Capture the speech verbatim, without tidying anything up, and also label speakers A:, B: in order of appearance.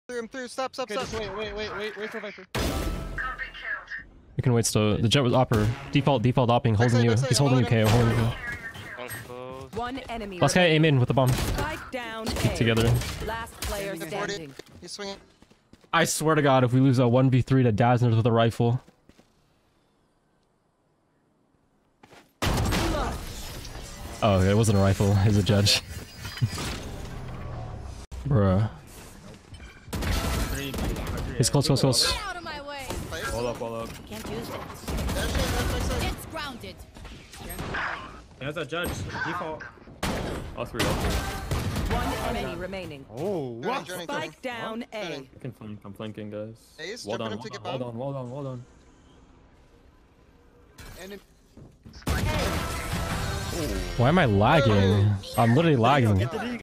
A: Through him through. Stop, stop,
B: Okay,
A: stop.
B: just wait, wait, wait, wait, wait for Viper.
C: We can wait still. The jet was opper. Default, default opping, holding
A: Backside,
C: you.
A: backside,
C: He's holding you, K O, holding you.
D: One enemy.
C: Last guy aim in with the bomb.
D: Spike down.
C: Keep together.
D: Last player standing.
A: He's swinging.
C: I swear to God, if we lose a one v three to Dasnerth with a rifle. Oh, okay, it wasn't a rifle. It was a judge. Bruh. He's close, close, close.
E: Get out of my way.
B: Wall up, wall up.
E: Can't use it.
A: Dash in, left backside.
E: It's grounded.
F: There's a judge. Default.
B: All three, all three.
D: One enemy remaining.
B: Oh,
A: Journey, journey, journey.
D: Spike down A.
A: Journey.
B: I can flank. I'm flanking, guys.
A: Ace,
B: Wall
A: jumping
B: down,
A: him to get
B: wall
A: bomb.
B: down, wall down, wall down.
A: And it-
C: Why am I lagging? I'm literally lagging.